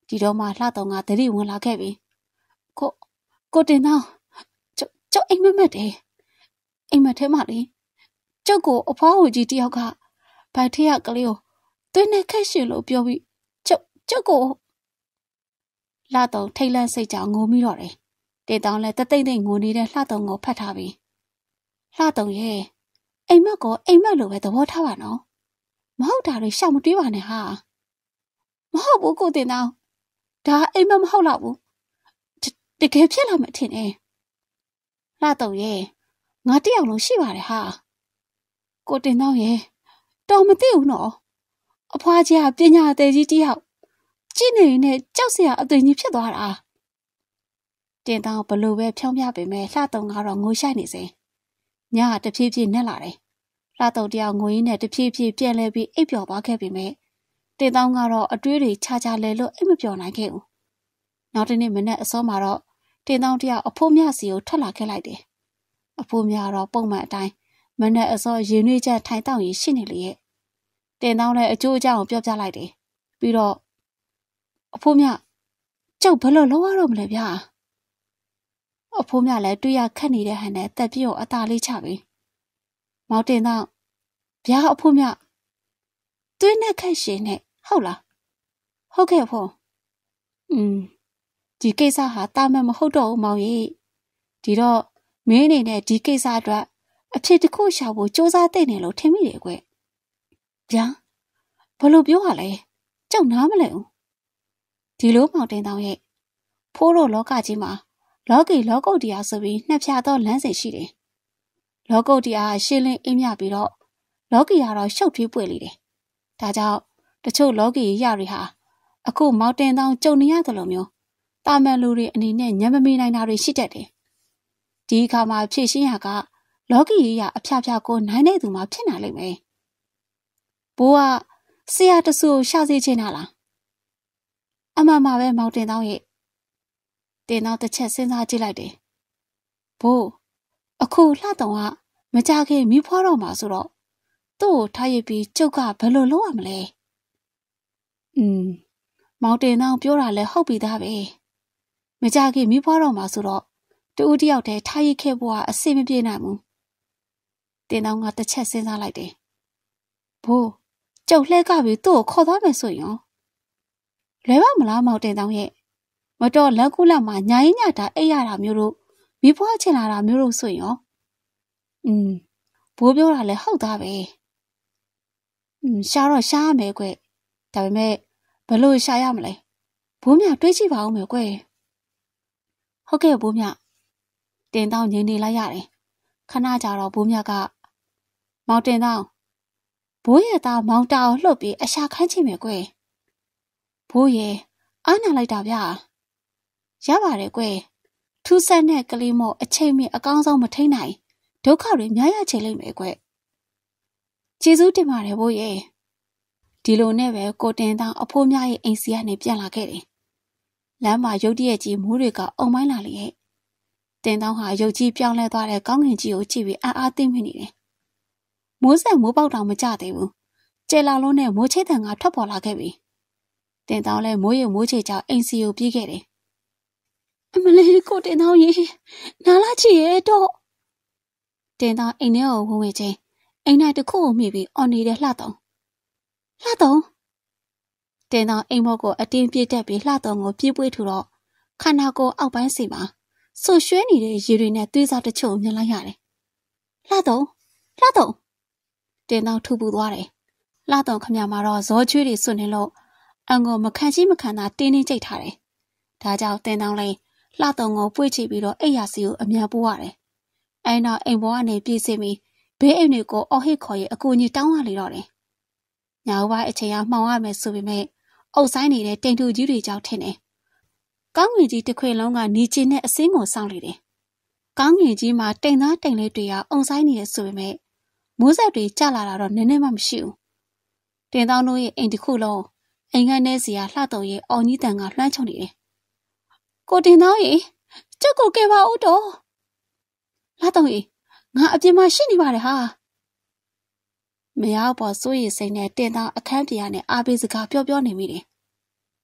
Speaker 1: ဒီတော့မှလှတော့ငါသတိဝင်လာခဲ့ပြီကိုကိုတင်တော့ကျုပ်ကျုပ်အိမ်မက်မက်တယ်အိမ်မက်ထဲမှာလေကျုပ်ကိုအဖွားဟိုကြီးတယောက်ကဗိုက်ထရကလေးကိုသွေးနဲ့ခက်ရှင်လို့ပြောပြီးကျုပ်ကျုပ်ကိုလှတော့ထိတ်လန့်စိတ်ကြောင့်ငိုမိတော့တယ်တင်တောင်းလဲတသိမ့်သိမ့်ငိုနေတဲ့လှတော့ကိုဖတ်ထားပြီလှတော့ရဲ့အိမ်မက်ကိုအိမ်မက်လိုပဲသဘောထားပါနော်မဟုတ်တာတွေရှောင်မတွေးပါနဲ့ဟာမဟုတ်ဘူးကိုတင်တော့ဒါအိမ်မက်မဟုတ်တော့ဘူးတကယ်ဖြစ်လာမှထင်တယ်လှတော့ရဲ့ငါတယောက်လုံးရှိပါတယ်ဟာကိုတင်တော့ရဲ့တော်မသိဘူးနော်အဖွားကြီးကပညာအသေးကြီးတယောက်ကြည့်နေနဲ့ကြောက်စရာအသွင်ကြီးဖြစ်သွားတာတင်တော့ဘလို့ပဲဖြောင်းပြပေမဲ့လှတော့ကတော့ငိုရှိုက်နေစေညကတဖြည်းဖြည်းနဲ့လာတယ်လှတော့တယောက်ငိုရင်းနဲ့တဖြည်းဖြည်းပြန်လဲပြီးအိပ်ပျော်သွားခဲ့ပေမဲ့တင်တော့ကတော့အတွေးတွေခြားခြားလဲလို့အိပ်မပျော်နိုင်ခဲ့ဘူးနောက်တနေ့မနေ့အစောမှာတော့တင်တော့တယောက်အဖိုးမြစီကိုထွက်လာခဲ့လိုက်တယ်အဖိုးမြတော့ပုံမှန်အတိုင်းမနေ့အစောရေနွေးချက်ထိုင်တောက်ရင်ရှိနေလေရဲ့တင်တော့လည်းအကျိုးအကြောင်းကိုပြောပြလိုက်တယ်ပြီးတော့အဖိုးမြကျုပ်ဘယ်လိုလုပ်ရတော့မလဲဗျာအဖိုးမြလည်းတွေ့ရခက်နေတဲ့ဟန်နဲ့တက်ပြည့်ကိုအသာလေးချပြီမောင်တင်တော့ဗျာအဖိုးမြသွေးနဲ့ခက်ရှင်နဲ့ဟုတ်လားဟုတ်ကဲ့ဖို့อืมဒီကိစ္စဟာတာမန်မဟုတ်တော့ဘူးမောင်ကြီးဒီတော့မင်းအနေနဲ့ဒီကိစ္စအတွက်အဖြစ်တစ်ခုရှာဖို့စူးစမ်းတဲ့နေလို့ထင်မိတယ်ကွဗျာဘယ်လိုပြောရလဲကြောက်နားမလဲဘူးဒီလိုမောင်တင်တောင်ရဲ့ဖိုးတို့လောကကြီးမှာလောကီလောကုတ်တရားဆိုပြီးနှစ်ဖြာသောလမ်းစဉ်ရှိတယ်လောကုတ်တရားရှင်းလင်းအင်းမြပြီးတော့လောကီကတော့ရှုပ်ထွေးပွေလေတယ်ဒါကြောင့်တချို့လောကီရတွေဟာအခုမောင်တင်တောင်ကြုံနေရတယ်လို့မျိုးတာမန်လူတွေအနေနဲ့ညံမမီနိုင်တာတွေရှိတတ်တယ်ဒီအခါမှာဖြည့်ရှင်းရကလောကီရအဖျားဖျားကိုနိုင်တဲ့သူမှဖြစ်နိုင်လိမ့်မယ်ဘိုးကဆရာတဆူရှာစေချင်တာလားအမှန်ပါပဲမောင်တင်တောင်ရဲ့တင်တော့တစ်ချက်စဉ်းစားကြည့်လိုက်တယ်ဘိုးအခုလှတောင်ကမကြခင်မိဖွားတော့မှာဆိုတော့သူ့ကိုထားရပြီးကျုပ်ကဘယ်လိုလုပ်ရမလဲอืมမောင်တင်တောင်ပြောတာလဲဟုတ်ပြီသားပဲမကြခင်မိဖွားတော့မှာဆိုတော့တူဦးတယောက်တည်းထားရခဲ့ဖို့ကအစိမပြေနိုင်ဘူးတင်တောင်ကတစ်ချက်စဉ်းစားလိုက်တယ်ဘိုးကျုပ်လှဲကပြီးသူ့ကိုခေါ်သွားမယ်ဆိုရင်လဲပါမလားမောင်တင်တောင်ရဲ့မတော်လက်ကူလက်မှာညာရင်ညတာအိပ်ရတာမျိုးတို့မိဖွားချင်လာတာမျိုးတို့ဆိုရင်ရောอืมဘိုးပြောတာလဲဟုတ်သားပဲอืมရှာတော့ရှားရမယ်ကွဒါပေမဲ့ဘယ်လိုရှာရမလဲဘိုးမြတွေးကြည့်ပါဦးမယ်ကွဟုတ်ကဲ့ဘိုးမြတင်တောင်းငြိမ်နေလိုက်ရတယ်ခဏကြာတော့ဘိုးမြကမောင်တင်တောင်းဘိုးရဲ့သားမောင်တာကိုလှုပ်ပြီးအရှာခန်းချင်မယ်ကွဘိုးရဲ့အားနာလိုက်တာဗျာရပါတယ်ကွထူးဆန်းတဲ့ကလေးမို့အချိန်မီအကောင်းဆုံးမထိန်နိုင်ဒုက္ခတွေများရချင်လိမ့်မယ်ကွကျေးဇူးတင်ပါတယ်ဘိုးရဲ့ဒီလိုနဲ့ပဲကိုတင်တောင်းအဖိုးများရဲ့အိမ်စီကနေပြန်လာခဲ့တယ်လမ်းမှာရုတ်တရက်ကြီးမိုးတွေကအုံမိုင်းလာလေရဲ့တင်တောင်းဟာရုတ်ကြီးပြောင်းလဲသွားတဲ့ကောင်းကင်ကြီးကိုကြည့်ပြီးအားအားသိမ့်မိနေတယ်မိုးဆက်မိုးပေါက်တောင်မကြသေးဘူးကျဲလာလုံးနဲ့မိုးချဲတန်ကထွက်ပေါ်လာခဲ့ပြီတင်တောင်းလဲမိုးရုံမိုးချေကြောင့်အိမ်စီကိုပြေးခဲ့တယ်အမလေးကိုတင်တောင်းရေနားလာချီရဲ့တော့တင်တောင်းအိမ်ထဲကိုဝင်ဝင်ချင်းအိမ်၌တစ်ခုကိုမိပြီးအော်နေတဲ့လှတောင်းလှတောင်းတင်တောင်းအိမ်မော့ကိုအတင်းပြေးတက်ပြီးလှတောင်းကိုပြေးပွေးထူတော့ခန္ဓာကိုယ်အောက်ပိုင်းစီမှာဆူရွှဲနေတဲ့ရေတွေနဲ့သွေးစားတချို့မြင်လိုက်ရတယ်လှတောင်းလှတောင်းတင်တောင်းထူပူသွားတယ်လှတောင်းခမမှာတော့ဇောချွေးတွေစွန့်နေလို့အန်ကိုမခံရှိမခံသာတင်းတင်းကြိတ်ထားတယ်ဒါကြောင့်တင်တောင်းလေးလှတောင်းကိုပွေ့ချိပြီးတော့အိယာစီကိုအမြန်ပို့ရတယ်အဲနောက်အိမ်ပေါ်ကနေပြေးစင်းပြီးဘေးအိမ်တွေကိုအော်ဟစ်ခေါ်ရအကူကြီးတောင်းရလေတော့တယ်ညောင်ပိုင်းအချိန်ကမှောင်ရမယ်ဆိုပေမဲ့အုပ်ဆိုင်နေတဲ့တိမ်ထူကြီးတွေကြောင့်ထင်တယ်ကောင်းငင်ကြီးတစ်ခွေလုံးကနေချင်တဲ့အစင်းကိုစောင့်နေတယ်ကောင်းငင်ကြီးမှာတိမ်သားတိမ်လေးတွေကအုံဆိုင်နေရဆိုပေမဲ့မိုးဆက်တွေကျလာတာတော့နည်းနည်းမှမရှိဘူးတင်တောင်းတို့ရဲ့အိမ်တစ်ခုလုံးအိမ်ကနေစီကလှတုံရဲ့အော်ကြီးတန်ကလွှမ်းချုံနေတယ်ကိုတင်တောင်းရေကျုပ်ကိုကဲပါဦးတော့လှတုံရေငါအပြင်မှာရှိနေပါတယ်ဟာမရပေါ်စိုးရိမ်စိတ်နဲ့တင်တောင်းအခန်းပြေကနေအားပေးစကားပြောပြောနေမိတယ်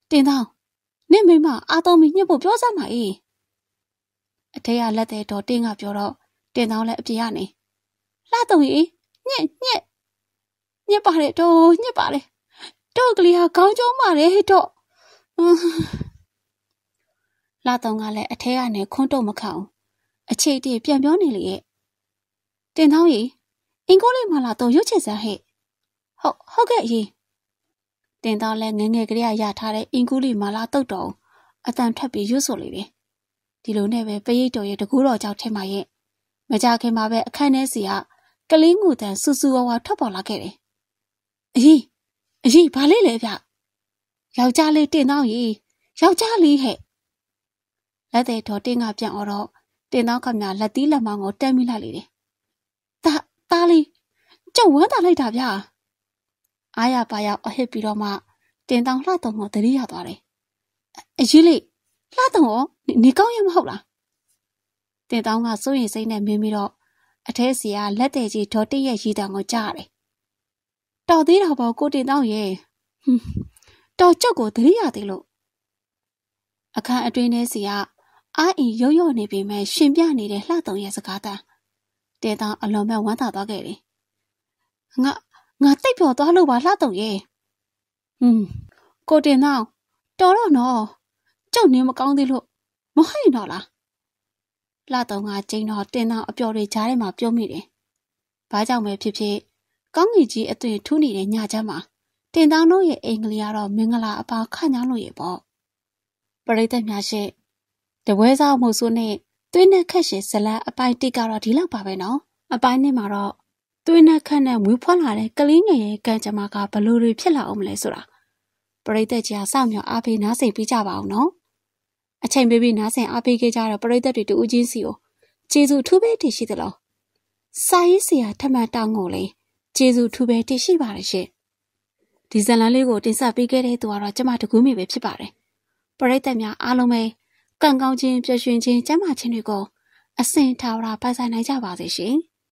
Speaker 1: တင်သောနင့်မိမအာတော်မီညစ်ဖို့ပြောစမ်းပါ၏အထေးကလက်သေးတော်တင်းကပြောတော့တင်သောလည်းအပြေကနေလှတုံ၏ညစ်ညစ်ညစ်ပါတယ်တော့ညစ်ပါတယ်တော့ကလေးဟာခေါင်းကျုံးပါတယ်တော့လှတုံကလည်းအထဲကနေခွန်းတုံမခံအောင်အခြေတည်းပြန်ပြောနေလေရဲ့တင်သော၏အင်္ဂိုလိမလာတော့ရွတ်ချစ်စမ်းဟဲ့ဟုတ်ဟုတ်ကဲ့ကြီးတင်သောလည်းငငယ်ကလေးရထားတဲ့အင်္ဂိုလိမလာတုတ်တော်အတန်ထွက်ပြီးရွတ်ဆိုလေတယ်ဒီလိုနဲ့ပဲပရိတ်တော်ရဲ့တကူတော်ကြောင့်ထဲမှာရဲ့မကြခင်မှာပဲအခန်းထဲစီကကလေးငူတန်စူစူဝါဝါထွက်ပေါ်လာခဲ့တယ်အကြီးအကြီးဘာလေးလဲဗျယောက်ျားလေးတင်တော့ကြီးယောက်ျားလေးဟဲ့လက်သေးတော်တင်းကပြန်អော်တော့တင်တော့ကမြလက်သီးလက်မောင်းကိုတက်မိလိုက်လေတယ်တာတားလေးကျုပ်ဝမ်းသာလိုက်တာဗျအားရပါရောက်အဟစ်ပြီးတော့မှတင်တော့လှတုံကိုတတိရသွားတယ်အကြီးလေးလှတုံရောနေကောင်းရမဟုတ်လားတင်တော့ကစိုးရင်စိတ်နဲ့မင်းပြီးတော့အထဲစီကလက်သေးကြီးဒေါ်တိရဲ့ရည်တံကိုကြားရတယ်တော်သေးတော့ပေါ့ကိုတင်တော့ရဲ့ဟွန်းတော်ကျုပ်ကိုတတိရသေးလို့အခန်းအတွင်းထဲစီကအာအီရုပ်ရုပ်နေပြီမဲ့ရှင်ပြနေတဲ့လှတုံရဲ့စကားတန်းတင်တော့အလွန်မဲ့ဝမ်းသာသွားခဲ့တယ်ငါငါတိတ်ပြော်သွားလို့ပါလှတုံရဲ့ဟွန်းကိုတင်တော့တော်တော့နော်ကျုပ်နေမကောင်းသေးလို့မဟိတ်တော့လားလှတုံကကျင်းတော့တင်တော့အပျော်တွေကြားထဲမှာပြုံးမိတယ်ဘာကြောင့်ပဲဖြစ်ဖြစ်ကောင်းကင်ကြီးအသွင်ထူးနေတဲ့ညချမ်းမှာတင်တောင်းတို့ရဲ့အိမ်ကလေးကတော့မင်္ဂလာအပါခန့်ညားလို့ရပေါ့ပရိသတ်များရှိတပွဲစားမှုစုနဲ့သွေးနဲ့ခက်ရှင်ဇလန်အပိုင်းတိကတော့ဒီလောက်ပါပဲနော်အပိုင်းနဲ့မှာတော့သွေးနဲ့ခက်နဲ့မွေးဖွားလာတဲ့ကလေးငယ်ရဲ့ကံကြမ္မာကဘလို့တွေဖြစ်လာအောင်မလဲဆိုတာပရိသတ်ကြီးကစောင့်မျှော်အားပေးနားဆင်ပြီးကြပါအောင်နော်အချိန်ပေးပြီးနားဆင်အားပေးခဲ့ကြတော့ပရိသတ်တွေတူဦးချင်းစီကိုကျေးဇူးထူးပဲတည်ရှိသလားစာရေးဆရာထမှန်တောင်းကိုလေကျေးဇူးထူးပဲတည်ရှိပါတယ်ရှင်ဒီဇလန်လေးကိုတင်ဆက်ပေးခဲ့တဲ့သူကတော့ကျမတကူးမိပဲဖြစ်ပါတယ်ပရိသတ်များအားလုံးပဲကံကောင်းခြင်းပျော်ရွှင်ခြင်းကျမ်းမာခြင်းတွေကိုအစဉ်ထာဝရပိုင်ဆိုင်နိုင်ကြပါစေရှင်